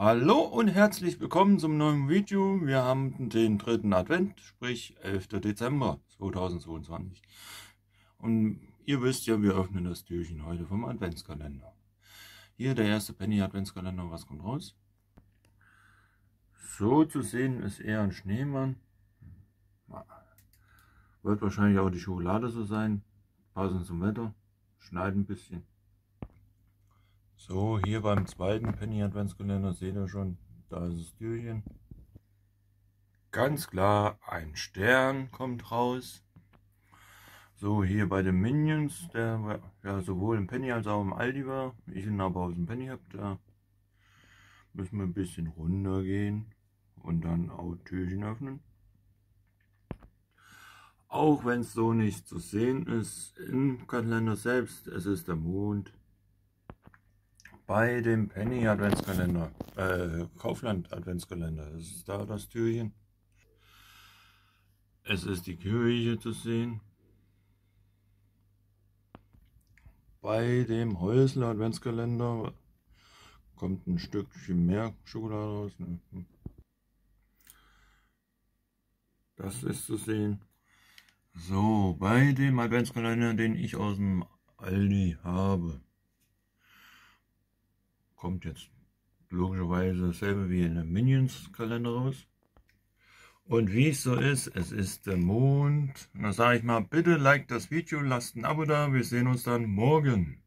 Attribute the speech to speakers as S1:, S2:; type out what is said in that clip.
S1: Hallo und herzlich willkommen zum neuen Video. Wir haben den dritten Advent, sprich 11. Dezember 2022. Und ihr wisst ja, wir öffnen das Türchen heute vom Adventskalender. Hier der erste Penny Adventskalender. Was kommt raus? So zu sehen ist eher ein Schneemann. Wird wahrscheinlich auch die Schokolade so sein. Passend zum Wetter. Schneit ein bisschen. So, hier beim zweiten Penny Adventskalender seht ihr schon, da ist das Türchen. Ganz klar, ein Stern kommt raus. So, hier bei den Minions, der ja sowohl im Penny als auch im Aldi war. Ich ihn aber aus dem Penny habe, da müssen wir ein bisschen runter gehen und dann auch Türchen öffnen. Auch wenn es so nicht zu sehen ist im Kalender selbst, es ist der Mond. Bei dem Penny Adventskalender, Kaufland Adventskalender, das ist da das Türchen. Es ist die Kirche zu sehen. Bei dem Häusler Adventskalender kommt ein Stückchen mehr Schokolade raus. Das ist zu sehen. So, bei dem Adventskalender, den ich aus dem Aldi habe, kommt jetzt logischerweise dasselbe wie in dem Minions Kalender raus. Und wie es so ist, es ist der Mond. Und da sage ich mal, bitte liked das Video, lasst ein Abo da. Wir sehen uns dann morgen.